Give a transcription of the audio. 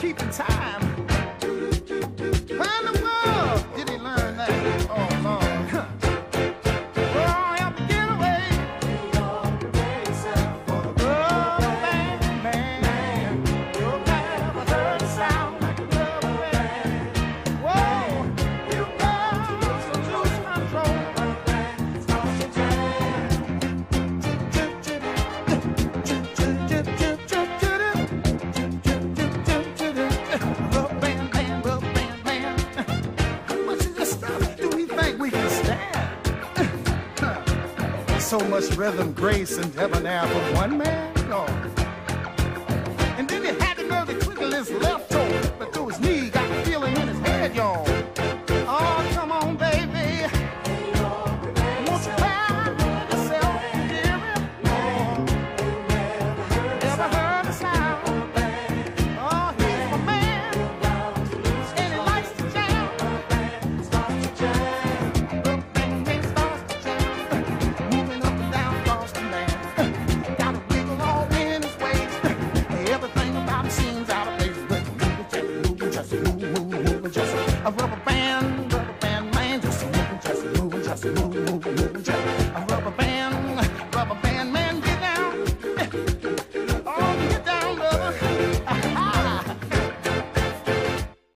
keeping time. Where in the world did he learn that? Oh, Lord. Oh, help me get away. For the rubber band man. You'll never heard a sound like a rubber band. Whoa, you got to lose control. So much rhythm, grace, and debonair from one man? Oh. And then he had to go to twiddle his left